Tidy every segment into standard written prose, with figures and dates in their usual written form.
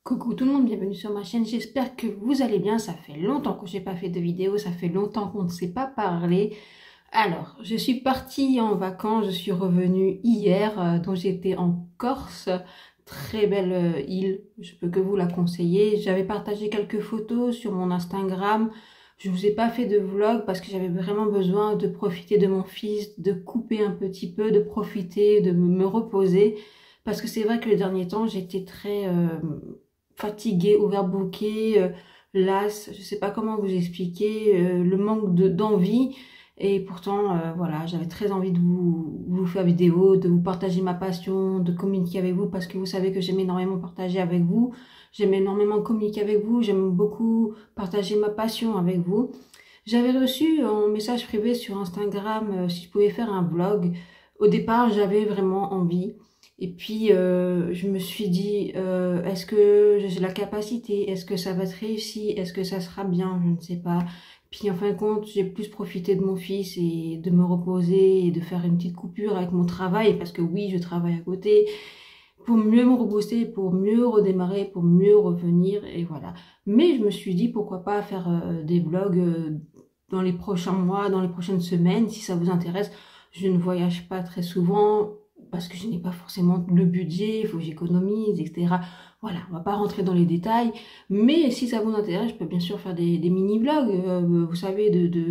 Coucou tout le monde, bienvenue sur ma chaîne, j'espère que vous allez bien. Ça fait longtemps que j'ai pas fait de vidéo, ça fait longtemps qu'on ne s'est pas parlé. Alors, je suis partie en vacances, je suis revenue hier, donc j'étais en Corse, très belle île, je peux que vous la conseiller. J'avais partagé quelques photos sur mon Instagram, je vous ai pas fait de vlog parce que j'avais vraiment besoin de profiter de mon fils, de couper un petit peu, de profiter, de me reposer. Parce que c'est vrai que le dernier temps, j'étais très fatiguée, overbookée, lasse, je sais pas comment vous expliquer, le manque d'envie. Et pourtant, voilà, j'avais très envie de vous faire vidéo, de vous partager ma passion, de communiquer avec vous, parce que vous savez que j'aime énormément partager avec vous. J'aime énormément communiquer avec vous, j'aime beaucoup partager ma passion avec vous. J'avais reçu un message privé sur Instagram si je pouvais faire un vlog. Au départ, j'avais vraiment envie. Et puis, je me suis dit, est-ce que j'ai la capacité? Est-ce que ça va être réussi? Est-ce que ça sera bien? Je ne sais pas. Puis, en fin de compte, j'ai plus profité de mon fils et de me reposer et de faire une petite coupure avec mon travail. Parce que oui, je travaille à côté pour mieux me rebooster, pour mieux redémarrer, pour mieux revenir. Et voilà. Mais je me suis dit, pourquoi pas faire des vlogs dans les prochains mois, dans les prochaines semaines, si ça vous intéresse. Je ne voyage pas très souvent parce que je n'ai pas forcément le budget, il faut que j'économise, etc. Voilà, on va pas rentrer dans les détails, mais si ça vous intéresse, je peux bien sûr faire des mini-vlogs, vous savez,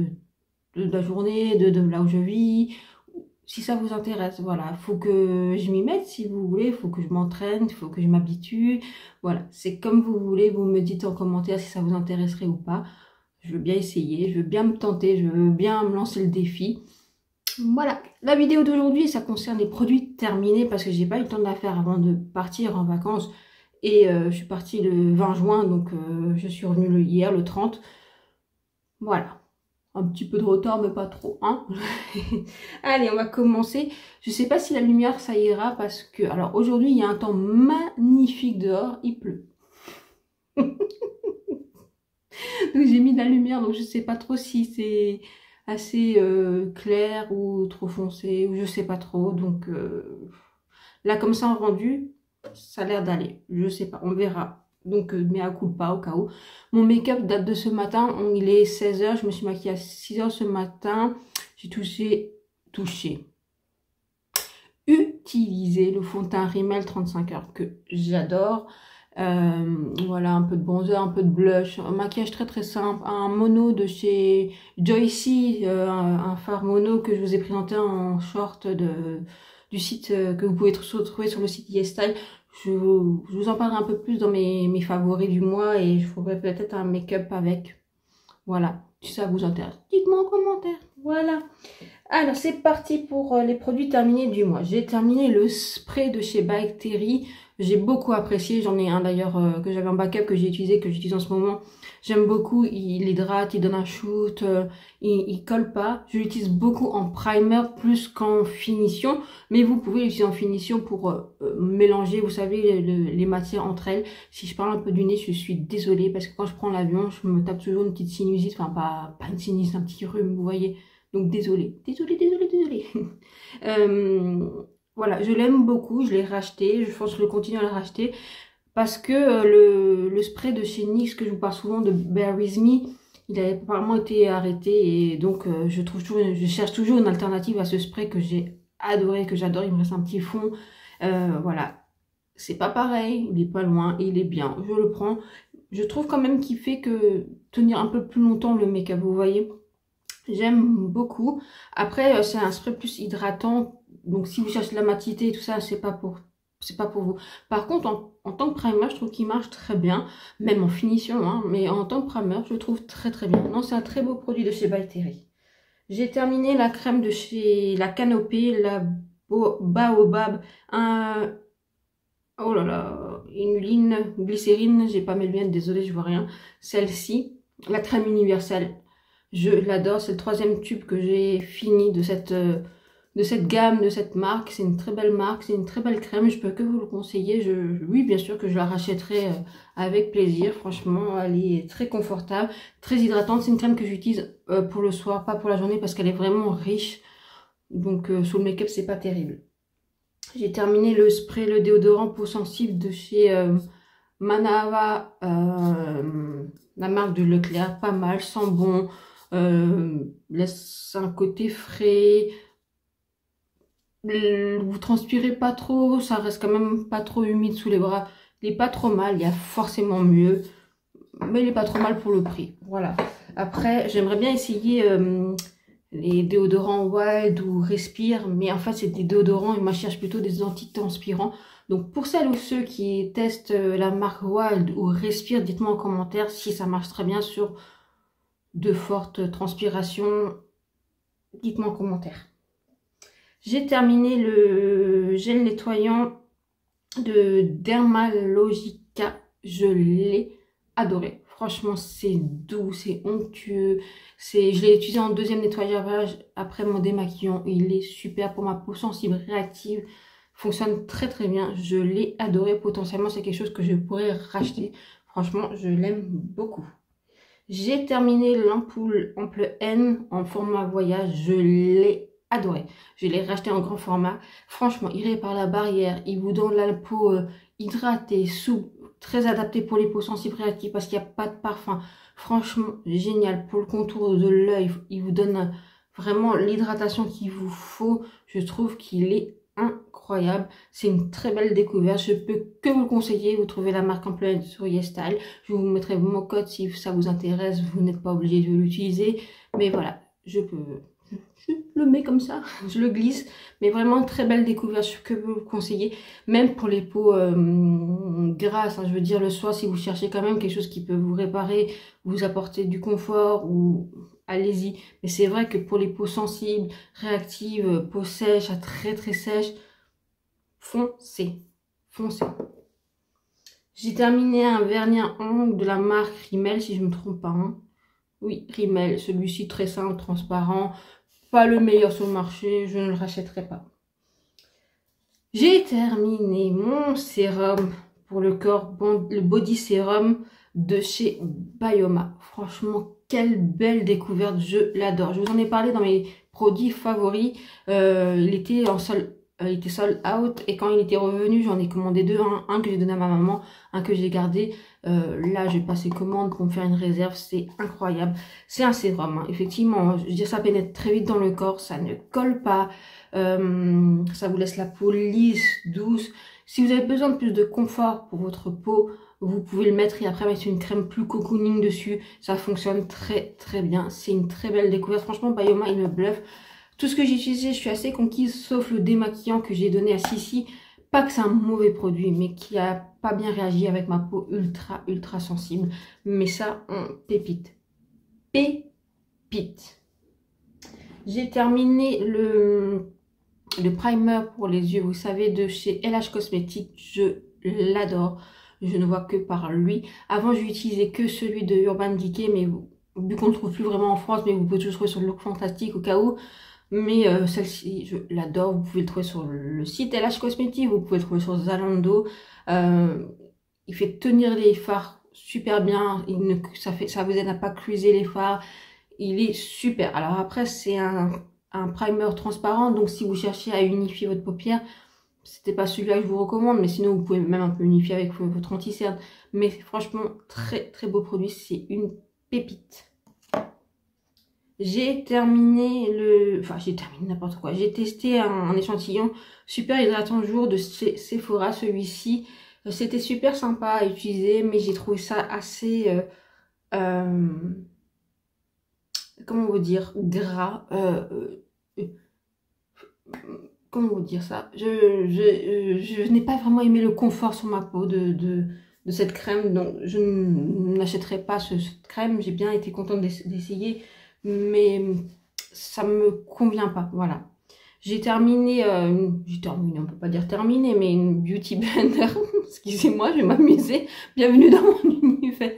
de la journée, de là où je vis, si ça vous intéresse, voilà, faut que je m'y mette si vous voulez, il faut que je m'entraîne, il faut que je m'habitue, voilà, c'est comme vous voulez, vous me dites en commentaire si ça vous intéresserait ou pas, je veux bien essayer, je veux bien me tenter, je veux bien me lancer le défi. Voilà, la vidéo d'aujourd'hui, ça concerne les produits terminés parce que j'ai pas eu le temps de la faire avant de partir en vacances. Et je suis partie le 20 juin, donc je suis revenue hier, le 30. Voilà, un petit peu de retard, mais pas trop, hein. Allez, on va commencer. Je sais pas si la lumière, ça ira parce que... Alors, aujourd'hui, il y a un temps magnifique dehors, il pleut. Donc, j'ai mis de la lumière, donc je sais pas trop si c'est assez clair ou trop foncé, ou je sais pas trop. Donc là, comme ça en rendu, ça a l'air d'aller. Je sais pas, on verra. Donc, mais à coup pas au cas où. Mon make-up date de ce matin, il est 16 h, je me suis maquillée à 6 h ce matin. J'ai utilisé le fond de teint Rimmel 35 heures que j'adore. Voilà, un peu de bronzer, un peu de blush, un maquillage très très simple, un mono de chez Joycey, un fard mono que je vous ai présenté en short du site que vous pouvez retrouver sur le site YesStyle. Je vous en parlerai un peu plus dans mes favoris du mois et je ferai peut-être un make-up avec. Voilà, si ça vous intéresse, dites-moi en commentaire. Voilà. Alors, c'est parti pour les produits terminés du mois. J'ai terminé le spray de chez By Terry. J'ai beaucoup apprécié. J'en ai un d'ailleurs que j'avais en backup, que j'utilise en ce moment. J'aime beaucoup. Il hydrate, il donne un shoot, il colle pas. Je l'utilise beaucoup en primer plus qu'en finition. Mais vous pouvez l'utiliser en finition pour mélanger, vous savez, les matières entre elles. Si je parle un peu du nez, je suis désolée parce que quand je prends l'avion, je me tape toujours une petite sinusite. Enfin, pas une sinusite, un petit rhume, vous voyez. Donc désolée. Voilà, je l'aime beaucoup, je l'ai racheté, je pense que je vais continuer à le racheter parce que le spray de chez NYX que je vous parle souvent de Bear With Me, il a apparemment été arrêté et donc je cherche toujours une alternative à ce spray que j'ai adoré, que j'adore. Il me reste un petit fond, voilà, c'est pas pareil, il est pas loin, il est bien, je le prends. Je trouve quand même qu'il fait que tenir un peu plus longtemps le make-up, vous voyez. J'aime beaucoup. Après, c'est un spray plus hydratant. Donc, si vous cherchez la matité et tout ça, c'est pas pour vous. Par contre, en tant que primer, je trouve qu'il marche très bien. Même en finition, hein. Mais en tant que primer, je le trouve très très bien. Non, c'est un très beau produit de chez By Terry. J'ai terminé la crème de chez La Canopée, la Baobab. Oh là là, une ligne glycérine. J'ai pas mes lunettes, désolée, je vois rien. Celle-ci, la crème universelle. Je l'adore, c'est le troisième tube que j'ai fini de cette gamme, de cette marque. C'est une très belle marque, c'est une très belle crème, je peux que vous le conseiller. Oui, bien sûr que je la rachèterai avec plaisir. Franchement, elle est très confortable, très hydratante. C'est une crème que j'utilise pour le soir, pas pour la journée parce qu'elle est vraiment riche. Donc sous le make-up, c'est pas terrible. J'ai terminé le spray, le déodorant peau sensible de chez Manava, la marque de Leclerc, pas mal, sent bon, laisse un côté frais. Vous transpirez pas trop, ça reste quand même pas trop humide sous les bras. Il est pas trop mal, il y a forcément mieux, mais il est pas trop mal pour le prix. Voilà. Après, j'aimerais bien essayer les déodorants Wild ou Respire, mais en fait, c'est des déodorants et moi, je cherche plutôt des antitranspirants. Donc, pour celles ou ceux qui testent la marque Wild ou Respire, dites-moi en commentaire si ça marche très bien sur de fortes transpirations. Dites-moi en commentaire. J'ai terminé le gel nettoyant de Dermalogica. Je l'ai adoré. Franchement, c'est doux, c'est onctueux. Je l'ai utilisé en deuxième nettoyage après mon démaquillant. Il est super pour ma peau sensible, réactive. Fonctionne très très bien. Je l'ai adoré. Potentiellement, c'est quelque chose que je pourrais racheter. Franchement, je l'aime beaucoup. J'ai terminé l'ampoule Ample N en format voyage. Je l'ai adoré. Je l'ai racheté en grand format. Franchement, il répare la barrière. Il vous donne la peau hydratée, souple, très adapté pour les peaux sensibles réactives parce qu'il n'y a pas de parfum. Franchement, génial. Pour le contour de l'œil, il vous donne vraiment l'hydratation qu'il vous faut. Je trouve qu'il est incroyable. C'est une très belle découverte. Je peux que vous le conseiller. Vous trouvez la marque en pleine sur YesStyle. Je vous mettrai mon code si ça vous intéresse. Vous n'êtes pas obligé de l'utiliser. Mais voilà, je le mets comme ça, je le glisse. Mais vraiment très belle découverte. Je peux vous le conseiller. Même pour les peaux grasses. Hein, je veux dire le soir, si vous cherchez quand même quelque chose qui peut vous réparer, vous apporter du confort ou... allez-y. Mais c'est vrai que pour les peaux sensibles, réactives, peau sèche, à très très sèche, foncez. Foncez. J'ai terminé un vernis à ongles de la marque Rimmel, si je ne me trompe pas. Hein. Oui, Rimmel. Celui-ci très simple, transparent. Pas le meilleur sur le marché. Je ne le rachèterai pas. J'ai terminé mon sérum pour le corps, le body sérum de chez Bioma. Franchement, quelle belle découverte, je l'adore. Je vous en ai parlé dans mes produits favoris. Il était sold out et quand il était revenu, j'en ai commandé deux. Un que j'ai donné à ma maman, un que j'ai gardé. Là, j'ai passé commande pour me faire une réserve. C'est incroyable. C'est un sérum, hein. Effectivement, je veux dire, ça pénètre très vite dans le corps. Ça ne colle pas. Ça vous laisse la peau lisse, douce. Si vous avez besoin de plus de confort pour votre peau, vous pouvez le mettre et après mettre une crème plus cocooning dessus. Ça fonctionne très très bien. C'est une très belle découverte. Franchement, Bioma, il me bluffe. Tout ce que j'ai utilisé, je suis assez conquise, sauf le démaquillant que j'ai donné à Sissi. Pas que c'est un mauvais produit, mais qui a pas bien réagi avec ma peau ultra sensible. Mais ça, on pépite. Pépite. J'ai terminé le primer pour les yeux, vous savez, de chez LH Cosmetics. Je l'adore. Je ne vois que par lui. Avant, je n'utilisais que celui de Urban Decay, mais vu qu'on ne le trouve plus vraiment en France, mais vous pouvez toujours trouver sur le Look Fantastique au cas où. Mais celle-ci, je l'adore. Vous pouvez le trouver sur le site LH Cosmetics, vous pouvez le trouver sur Zalando. Il fait tenir les fards super bien. Ça vous aide à pas cruiser les fards. Il est super. Alors après, c'est un primer transparent. Donc si vous cherchez à unifier votre paupière, c'était pas celui-là que je vous recommande. Mais sinon, vous pouvez même un peu unifier avec votre anti-cerne. Mais franchement, très très beau produit. C'est une pépite. J'ai terminé n'importe quoi. J'ai testé un échantillon super hydratant jour de Sephora, celui-ci. C'était super sympa à utiliser, mais j'ai trouvé ça assez... comment vous dire, gras, comment vous dire ça, je n'ai pas vraiment aimé le confort sur ma peau de cette crème, donc je n'achèterai pas cette crème. J'ai bien été contente d'essayer, mais ça me convient pas, voilà. J'ai terminé, on peut pas dire terminé, mais une beauty blender, excusez-moi, je vais m'amuser, bienvenue dans mon univers.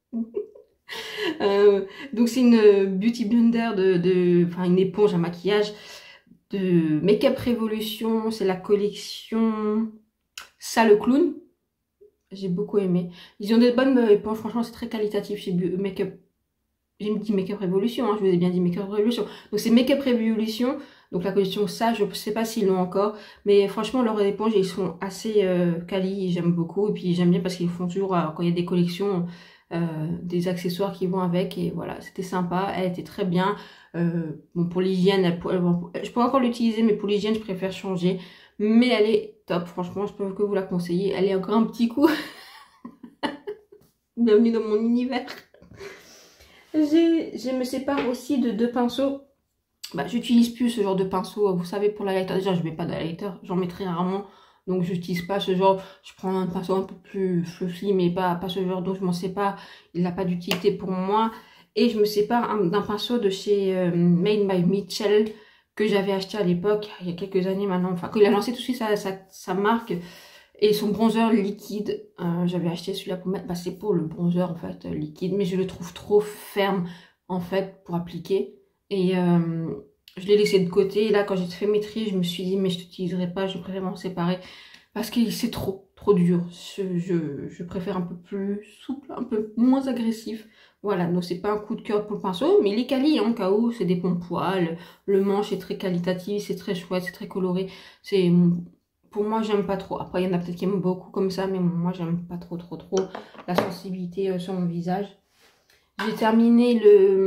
Donc c'est une beauty blender une éponge à maquillage de Make Up Revolution. C'est la collection Ça le clown. J'ai beaucoup aimé. Ils ont des bonnes éponges, franchement c'est très qualitatif chez Make Up. J'ai dit Make Up Revolution, hein, je vous ai bien dit Make Up Revolution. Donc c'est Make Up Revolution. Donc la collection ça, je sais pas s'ils l'ont encore. Mais franchement, leurs éponges, ils sont assez quali, j'aime beaucoup. Et puis j'aime bien parce qu'ils font toujours, quand il y a des collections, des accessoires qui vont avec. Et voilà, c'était sympa, elle était très bien. Bon, pour l'hygiène, je pourrais encore l'utiliser, mais pour l'hygiène, je préfère changer. Mais elle est top, franchement, je peux que vous la conseiller. Elle est encore un petit coup. Bienvenue dans mon univers. Je me sépare aussi de deux pinceaux. Bah, j'utilise plus ce genre de pinceau, vous savez, pour l'highlighter. Déjà, je mets pas d'highlighter, j'en mets très rarement. Donc, j'utilise pas ce genre. Je prends un pinceau un peu plus fluffy, mais pas ce genre. Donc, je m'en sépare. Il n'a pas d'utilité pour moi. Et je me sépare d'un pinceau de chez Made by Mitchell que j'avais acheté à l'époque, il y a quelques années maintenant. Enfin, qu'il a lancé tout de suite sa marque. Et son bronzer liquide, j'avais acheté celui-là pour mettre, bah c'est pour le bronzer en fait liquide, mais je le trouve trop ferme en fait pour appliquer. Et je l'ai laissé de côté. Et là quand j'ai fait mes tris, je me suis dit mais je l'utiliserai pas, je préfère m'en séparer. Parce que c'est trop dur. Je préfère un peu plus souple, un peu moins agressif. Voilà, donc c'est pas un coup de cœur pour le pinceau, mais il est quali en cas où, c'est des bons poils. Le manche est très qualitatif, c'est très chouette, c'est très coloré. C'est... Pour moi, j'aime pas trop. Après, il y en a peut-être qui aiment beaucoup comme ça, mais moi, j'aime pas trop la sensibilité sur mon visage. J'ai terminé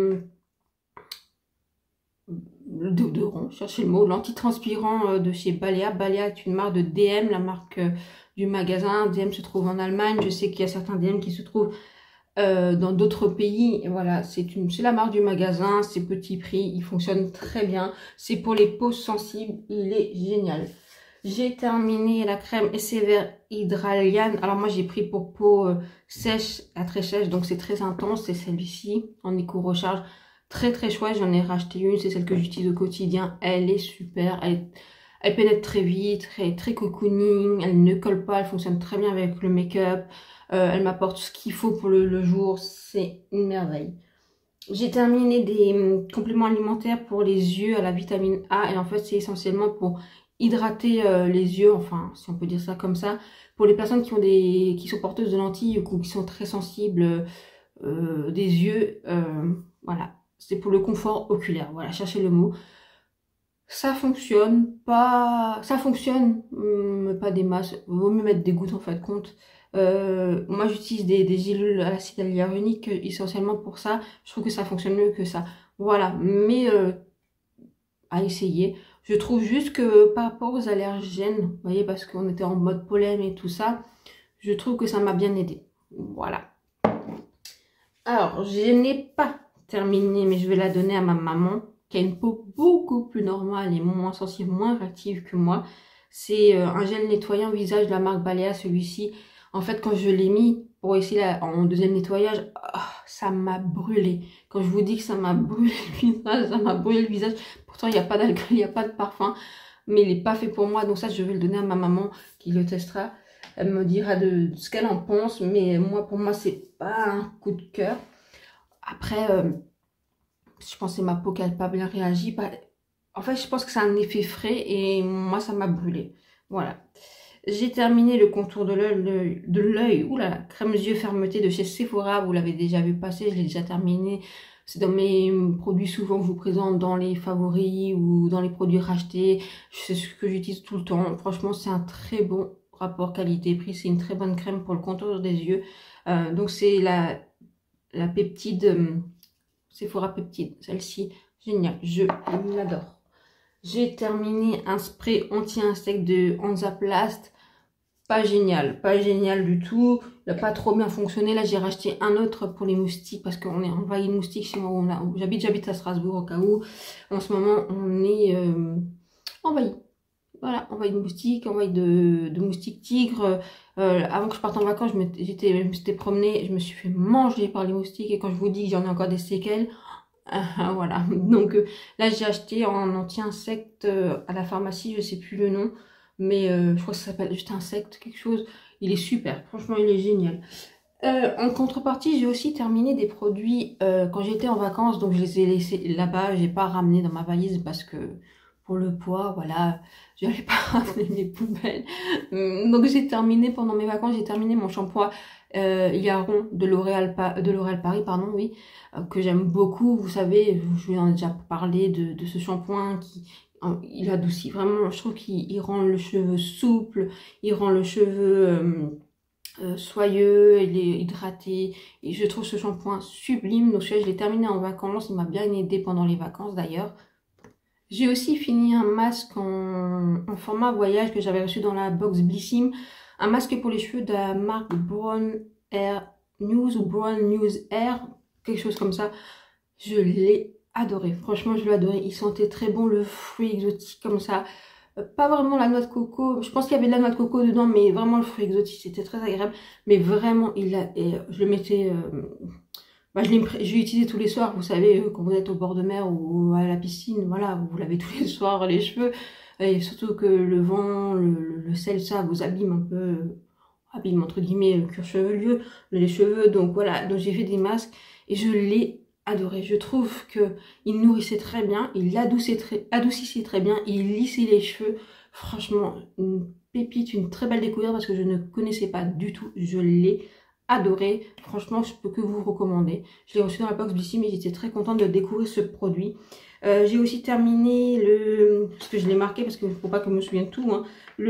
le déodorant, cherchez le mot, l'antitranspirant de chez Balea. Balea est une marque de DM, la marque du magasin. DM se trouve en Allemagne. Je sais qu'il y a certains DM qui se trouvent dans d'autres pays. Et voilà, c'est la marque du magasin, c'est petit prix, il fonctionne très bien. C'est pour les peaux sensibles, il est génial. J'ai terminé la crème SCVR Hydralian. Alors moi j'ai pris pour peau sèche à très sèche, donc c'est très intense. C'est celle-ci en éco-recharge, très chouette. J'en ai racheté une, c'est celle que j'utilise au quotidien. Elle est super, elle pénètre très vite, très cocooning, elle ne colle pas, elle fonctionne très bien avec le make-up. Elle m'apporte ce qu'il faut pour le jour, c'est une merveille. J'ai terminé des compléments alimentaires pour les yeux à la vitamine A. Et en fait, c'est essentiellement pour hydrater les yeux, enfin, si on peut dire ça comme ça. Pour les personnes qui sont porteuses de lentilles ou qui sont très sensibles des yeux, voilà. C'est pour le confort oculaire, voilà, cherchez le mot. Ça fonctionne, ça fonctionne, mais pas des masses. Vaut mieux mettre des gouttes en fait compte. Moi j'utilise des gélules à l'acide hyaluronique essentiellement pour ça. Je trouve que ça fonctionne mieux que ça. Voilà, mais à essayer. Je trouve juste que par rapport aux allergènes, vous voyez, parce qu'on était en mode pollen et tout ça, je trouve que ça m'a bien aidé. Voilà. Alors, je n'ai pas terminé, mais je vais la donner à ma maman, qui a une peau beaucoup plus normale et moins sensible, moins réactive que moi. C'est un gel nettoyant visage de la marque Balea, celui-ci. En fait, quand je l'ai mis pour essayer en deuxième nettoyage, ça m'a brûlé. Quand je vous dis que ça m'a brûlé le visage, ça m'a brûlé le visage. Pourtant, il n'y a pas d'alcool, il n'y a pas de parfum. Mais il n'est pas fait pour moi. Donc ça, je vais le donner à ma maman qui le testera. Elle me dira de ce qu'elle en pense. Mais moi, pour moi, c'est pas un coup de cœur. Après, je pense que c'est ma peau qui n'a pas bien réagi. En fait, je pense que c'est un effet frais et moi, ça m'a brûlé. Voilà. J'ai terminé le contour de l'œil. Oula, crème yeux fermeté de chez Sephora. Vous l'avez déjà vu passer, je l'ai déjà terminé. C'est dans mes produits souvent que je vous présente dans les favoris ou dans les produits rachetés. C'est ce que j'utilise tout le temps. Franchement, c'est un très bon rapport qualité-prix. C'est une très bonne crème pour le contour des yeux. Donc, c'est la peptide, Sephora Peptide. Celle-ci, géniale. Je l'adore. J'ai terminé un spray anti-insecte de Hansaplast. Pas génial du tout. Il n'a pas trop bien fonctionné. Là, j'ai racheté un autre pour les moustiques parce qu'on est envahi de moustiques chez moi où j'habite à Strasbourg au cas où. En ce moment, on est envahi. Voilà, envahi de moustiques, envahi de moustiques tigres. Avant que je parte en vacances, je m'étais promenée, je me suis fait manger par les moustiques. Et quand je vous dis que j'en ai encore des séquelles, voilà. Donc là, j'ai acheté en anti-insecte à la pharmacie, je sais plus le nom. Mais je crois que ça s'appelle juste insecte, quelque chose. Il est super, franchement il est génial. En contrepartie, j'ai aussi terminé des produits quand j'étais en vacances. Donc je les ai laissés là-bas, j'ai pas ramené dans ma valise parce que pour le poids, voilà, je n'allais pas ramener mes poubelles. Donc j'ai terminé pendant mes vacances, j'ai terminé mon shampoing Yaron de L'Oréal Paris, pardon, oui, que j'aime beaucoup. Vous savez, je vous en ai déjà parlé de ce shampoing qui il adoucit vraiment, je trouve qu'il rend le cheveu souple, il rend le cheveu soyeux, il est hydraté, et je trouve ce shampoing sublime. Donc celui-là je l'ai terminé en vacances, il m'a bien aidé pendant les vacances d'ailleurs. J'ai aussi fini un masque en format voyage que j'avais reçu dans la box Blissim, un masque pour les cheveux de la marque Brown Air News ou Brown News Air, quelque chose comme ça. Je l'ai adoré, franchement je l'ai adoré, il sentait très bon le fruit exotique comme ça. Pas vraiment la noix de coco, je pense qu'il y avait de la noix de coco dedans, mais vraiment le fruit exotique, c'était très agréable. Mais vraiment, je le mettais, je l'ai utilisé tous les soirs, vous savez, quand vous êtes au bord de mer ou à la piscine, voilà, vous lavez tous les soirs les cheveux. Et surtout que le vent, le sel, ça vous abîme un peu, abîme entre guillemets le cuir chevelu, les cheveux. Donc voilà, donc j'ai fait des masques et je l'ai adoré. Je trouve que il nourrissait très bien, il adoucissait très bien, il lissait les cheveux. Franchement, une pépite, une très belle découverte parce que je ne connaissais pas du tout. Je l'ai adoré. Franchement, je peux que vous recommander. Je l'ai reçu dans la box Blissim mais j'étais très contente de découvrir ce produit. J'ai aussi terminé parce que je l'ai marqué parce qu'il ne faut pas que je me souvienne de tout, hein,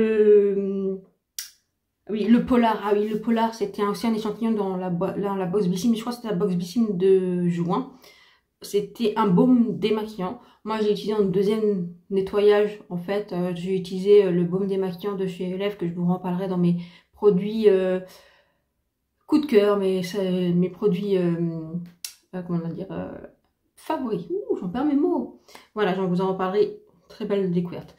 oui, le polar. Ah oui, le polar, c'était aussi un échantillon dans la box Blissim, mais je crois que c'était la box Blissim de juin. C'était un baume démaquillant. Moi, j'ai utilisé un deuxième nettoyage. En fait, j'ai utilisé le baume démaquillant de chez Elève que je vous en parlerai dans mes produits coup de cœur, mes produits, comment on va dire, favoris. Ouh, j'en perds mes mots. Voilà, j'en vous en reparlerai. Très belle découverte.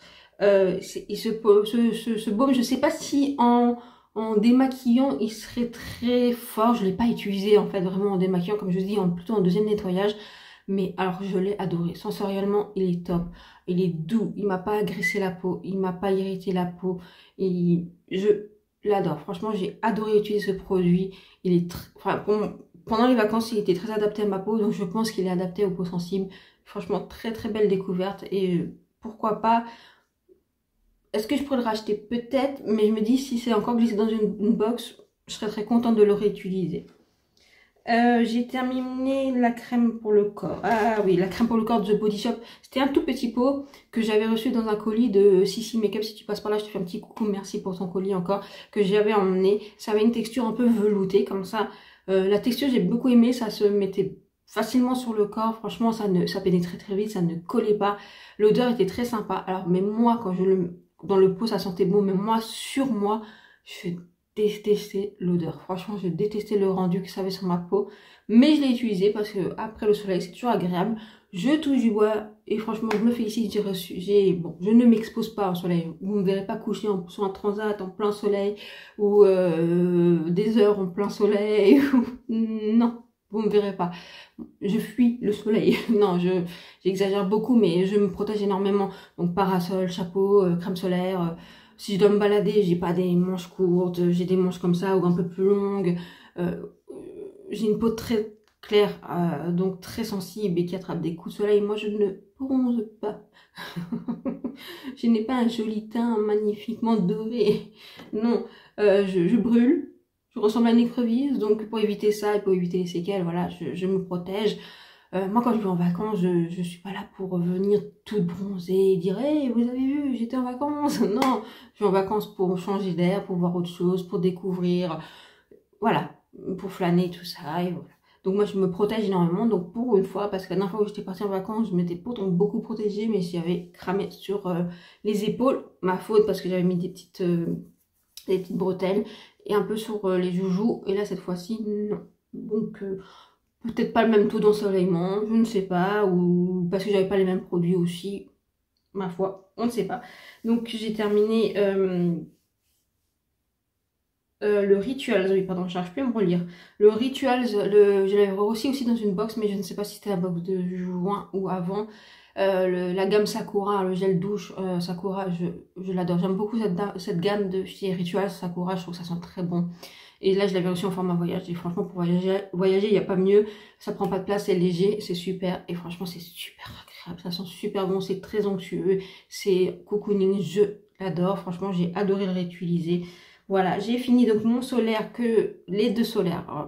Ce baume, je sais pas si en démaquillant, il serait très fort. Je ne l'ai pas utilisé en fait vraiment en démaquillant, comme je dis, plutôt en deuxième nettoyage. Mais alors je l'ai adoré. Sensoriellement, il est top. Il est doux. Il m'a pas agressé la peau. Il m'a pas irrité la peau. Et je l'adore. Franchement, j'ai adoré utiliser ce produit. Il est enfin, pendant les vacances, il était très adapté à ma peau. Donc je pense qu'il est adapté aux peaux sensibles. Franchement, très très belle découverte. Et pourquoi pas. Est-ce que je pourrais le racheter? Peut-être, mais je me dis si c'est encore glissé dans une box, je serais très contente de le réutiliser. J'ai terminé la crème pour le corps. Ah oui, la crème pour le corps de The Body Shop. C'était un tout petit pot que j'avais reçu dans un colis de Sissi Makeup. Si tu passes par là, je te fais un petit coucou. Merci pour ton colis encore que j'avais emmené. Ça avait une texture un peu veloutée comme ça. La texture, j'ai beaucoup aimé. Ça se mettait facilement sur le corps. Franchement, ça pénétrait très vite. Ça ne collait pas. L'odeur était très sympa. Alors, mais moi, quand dans le pot, ça sentait bon. Mais moi, sur moi, je détestais l'odeur. Franchement, je détestais le rendu que ça avait sur ma peau. Mais je l'ai utilisé parce que après le soleil, c'est toujours agréable. Je touche du bois et franchement, je me félicite. Bon, je ne m'expose pas au soleil. Vous ne me verrez pas coucher sur un transat en plein soleil ou des heures en plein soleil. Non, vous ne me verrez pas. Je fuis le soleil. Non, j'exagère beaucoup, mais je me protège énormément. Donc parasol, chapeau, crème solaire. Si je dois me balader, j'ai pas des manches courtes, j'ai des manches comme ça ou un peu plus longues. J'ai une peau très claire, donc très sensible et qui attrape des coups de soleil. Moi, je ne bronze pas. Je n'ai pas un joli teint magnifiquement doré. Non, je brûle. Je ressemble à une écrevisse, donc pour éviter ça et pour éviter les séquelles, voilà, je me protège. Moi, quand je vais en vacances, je suis pas là pour revenir toute bronzée et dire hey, vous avez vu, j'étais en vacances. Non, je vais en vacances pour changer d'air, pour voir autre chose, pour découvrir, voilà, pour flâner, tout ça, et voilà. Donc moi, je me protège énormément, donc pour une fois, parce que la dernière fois où j'étais partie en vacances, je m'étais pourtant beaucoup protégée, mais j'avais cramé sur les épaules, ma faute, parce que j'avais mis des petites bretelles, et un peu sur les joujoux, et là, cette fois-ci, non. Donc... peut-être pas le même taux d'ensoleillement, je ne sais pas, ou parce que j'avais pas les mêmes produits aussi, ma foi, on ne sait pas. Donc j'ai terminé le Rituals, oui pardon, j'arrive plus à me relire. Le Rituals, je l'avais reçu aussi dans une box, mais je ne sais pas si c'était la box de juin ou avant. La gamme Sakura, le gel douche Sakura, je l'adore. J'aime beaucoup cette gamme de chez Rituals Sakura, je trouve que ça sent très bon. Et là, je l'avais reçu en format voyage. Et franchement, pour voyager, il n'y a pas mieux. Ça prend pas de place, c'est léger, c'est super. Et franchement, c'est super agréable. Ça sent super bon, c'est très onctueux. C'est cocooning, je l'adore. Franchement, j'ai adoré le réutiliser. Voilà, j'ai fini donc mon solaire, les deux solaires. Alors,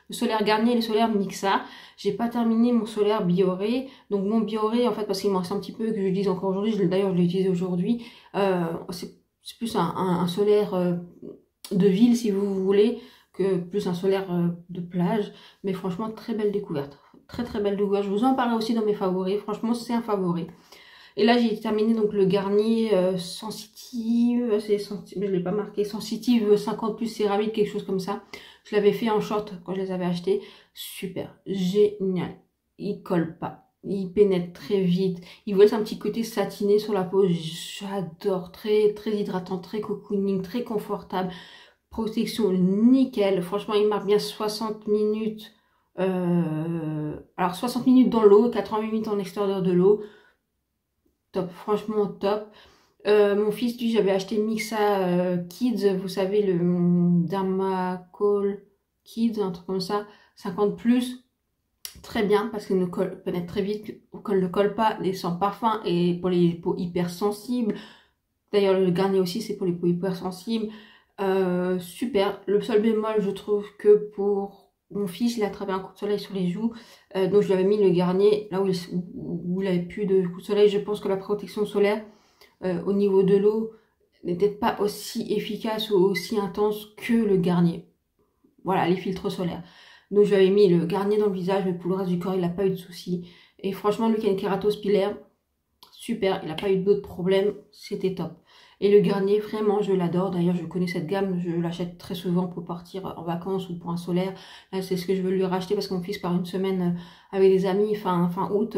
le solaire Garnier et le solaire Mixa. J'ai pas terminé mon solaire Bioré. Donc mon Bioré, en fait, parce qu'il me reste un petit peu que j'utilise encore aujourd'hui, d'ailleurs je l'ai utilisé aujourd'hui, c'est plus un solaire de ville si vous voulez, que plus un solaire de plage. Mais franchement, très belle découverte. Très très belle découverte. Je vous en parlerai aussi dans mes favoris. Franchement, c'est un favori. Et là, j'ai terminé donc le Garnier Sensitive, je ne l'ai pas marqué, Sensitive 50 plus céramique, quelque chose comme ça. Je l'avais fait en short quand je les avais achetés. Super, génial. Il colle pas, il pénètre très vite. Il vous laisse un petit côté satiné sur la peau. J'adore, très très hydratant, très cocooning, très confortable. Protection nickel. Franchement, il marque bien 60 minutes. Alors 60 minutes dans l'eau, 88 minutes en extérieur de l'eau. Top, franchement top. Mon fils, lui, j'avais acheté Mixa Kids, vous savez, le Dermacol Kids, un truc comme ça, 50 plus. Très bien, parce qu'il pénètre très vite, qu'on ne le colle pas, et sans parfum, et pour les peaux hypersensibles. D'ailleurs, le Garnier aussi, c'est pour les peaux hypersensibles. Super. Le seul bémol, je trouve que pour mon fils, il a attrapé un coup de soleil sur les joues, donc je lui avais mis le Garnier là où il avait plus de coup de soleil. Je pense que la protection solaire au niveau de l'eau n'est peut-être pas aussi efficace ou aussi intense que le Garnier. Voilà, les filtres solaires. Donc je lui avais mis le Garnier dans le visage, mais pour le reste du corps, il n'a pas eu de soucis. Et franchement, lui qui a une kératose pilaire, super, il n'a pas eu d'autres problèmes, c'était top. Et le Garnier, vraiment, je l'adore. D'ailleurs, je connais cette gamme, je l'achète très souvent pour partir en vacances ou pour un solaire. Là, c'est ce que je veux lui racheter parce que mon fils part une semaine avec des amis fin août.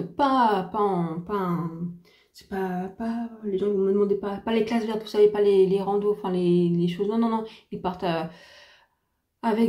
C'est pas, les gens me demandaient pas les classes vertes, vous savez, pas les randos, enfin les choses. Non, non, non, ils partent avec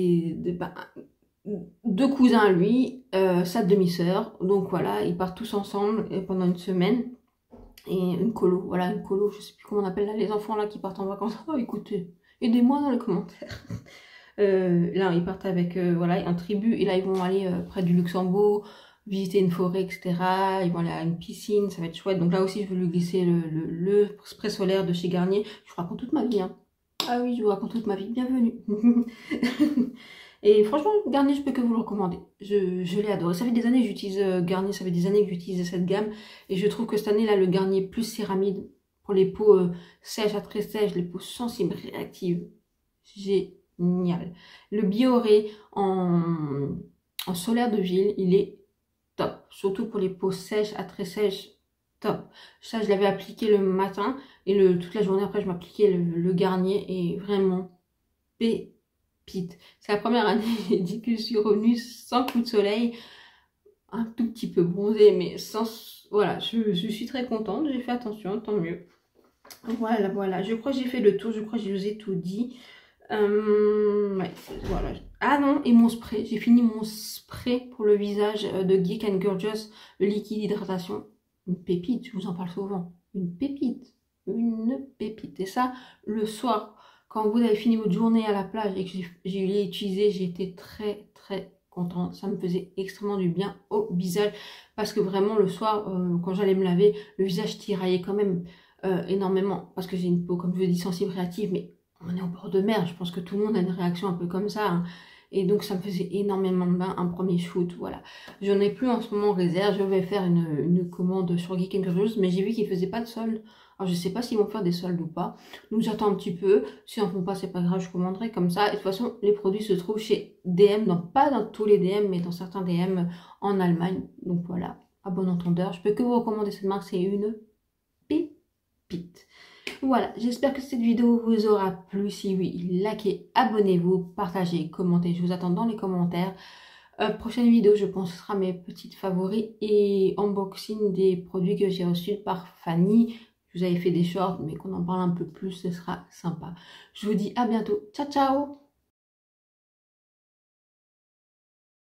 deux cousins à lui, sa demi-sœur. Donc voilà, ils partent tous ensemble pendant une semaine. Et une colo, voilà, une colo, je sais plus comment on appelle là, les enfants là qui partent en vacances. Oh, écoutez, aidez-moi dans les commentaires. Là, ils partent avec, voilà, un tribu, et là, ils vont aller près du Luxembourg, visiter une forêt, etc. Ils vont aller à une piscine, ça va être chouette. Donc là aussi, je vais lui glisser le spray solaire de chez Garnier. Je vous raconte toute ma vie, hein. Ah oui, je vous raconte toute ma vie, bienvenue. Et franchement, Garnier, je peux que vous le recommander. Je l'ai adoré. Ça fait des années que j'utilise Garnier, ça fait des années que j'utilise cette gamme. Et je trouve que cette année, là, le Garnier plus céramide pour les peaux sèches à très sèches, les peaux sensibles, réactives. Génial. Le Bioré en solaire de ville, il est top. Surtout pour les peaux sèches à très sèches, top. Ça, je l'avais appliqué le matin. Et toute la journée après, je m'appliquais le Garnier. Et vraiment, c'est la première année que je suis revenue sans coup de soleil, un tout petit peu bronzée, mais sans... Voilà, je suis très contente, j'ai fait attention, tant mieux. Voilà, voilà, je crois que j'ai fait le tour, je crois que je vous ai tout dit. Ouais, voilà. Ah non, et mon spray, j'ai fini mon spray pour le visage de Geek and Gorgeous, le liquide hydratation. Une pépite, je vous en parle souvent. Une pépite, une pépite. Et ça, le soir, quand vous avez fini votre journée à la plage et que j'ai l'ai utilisé, j'ai été très très contente. Ça me faisait extrêmement du bien au visage parce que vraiment le soir, quand j'allais me laver, le visage tiraillait quand même énormément parce que j'ai une peau, comme je vous dis, sensible, réactive, mais on est au bord de mer. Je pense que tout le monde a une réaction un peu comme ça, hein. Et donc ça me faisait énormément de bien, un premier shoot, voilà. J'en ai plus en ce moment en réserve, je vais faire une commande sur Geek & Gorgeous, mais j'ai vu qu'ils faisaient pas de solde. Alors je sais pas s'ils vont faire des soldes ou pas, donc j'attends un petit peu. Si on ne font pas, c'est pas grave, je commanderai comme ça. Et de toute façon, les produits se trouvent chez DM, pas dans tous les DM, mais dans certains DM en Allemagne. Donc voilà, à bon entendeur, je peux que vous recommander cette marque, c'est une pépite. Voilà, j'espère que cette vidéo vous aura plu. Si oui, likez, abonnez-vous, partagez, commentez. Je vous attends dans les commentaires. Prochaine vidéo, je pense, ce sera mes petites favoris et unboxing des produits que j'ai reçus par Fanny. Je vous avais fait des shorts, mais qu'on en parle un peu plus, ce sera sympa. Je vous dis à bientôt. Ciao, ciao!